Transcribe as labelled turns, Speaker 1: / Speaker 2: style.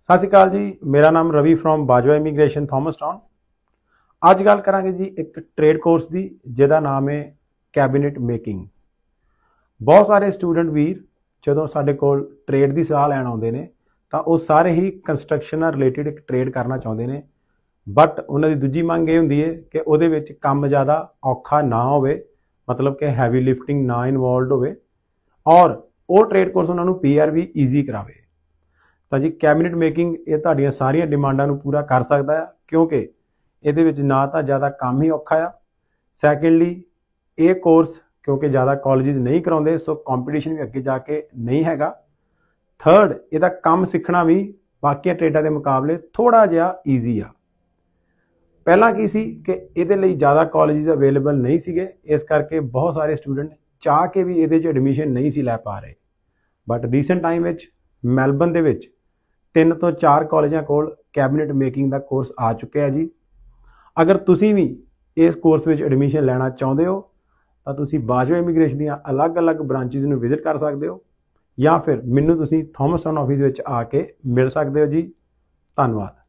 Speaker 1: सत श्री अकाल जी। मेरा नाम Ravi from Bajwa immigration Thomastown. अज गल करांगे जी एक ट्रेड कोर्स की जिहदा नाम है कैबिनेट मेकिंग। बहुत सारे स्टूडेंट वीर जो साडे कोल ट्रेड की सलाह लैन आउंदे ने तां वो सारे ही कंस्ट्रक्शन नाल रिलेटिड एक ट्रेड करना चाहुंदे ने, बट उन्हां दी दूजी मंग ये हुंदी है कि उहदे विच काम ज़्यादा औखा ना होवे, मतलब कि हैवी लिफ्टिंग ना इनवॉल्व होवे और वो ट्रेड कोर्स उन्होंने PRV ईजी करावे। तो जी कैबिनेट मेकिंग ये तुहाडियां सारियां डिमांडां नूं पूरा कर सकता है, क्योंकि ये ना तो ज़्यादा काम ही औखा आ, सैकेंडली ये कोर्स क्योंकि ज़्यादा कॉलेज नहीं कराते, सो कंपीटीशन भी अगे जाके नहीं हैगा। थर्ड, यदा काम सीखना भी बाकी ट्रेडा के मुकाबले थोड़ा जिहा ईजी आ। पहला की सी कि ये ज़्यादा कॉलेज अवेलेबल नहीं सीगे, इस करके बहुत सारे स्टूडेंट चाह के भी ये एडमिशन नहीं सी लै पा रहे, बट रीसेंट टाइम में मैलबर्न दे विच 3 तो 4 कॉलेजों को कैबिनेट मेकिंग का कोर्स आ चुके हैं जी। अगर तुसी भी इस कोर्स में एडमिशन लेना चाहते हो तो तुसी बाजवा इमीग्रेशन दी अलग अलग ब्रांचिज़ में विजिट कर सकते हो, या फिर मैनू तुसी थॉमस टाउन ऑफिस में आके मिल सकते हो जी। धन्यवाद।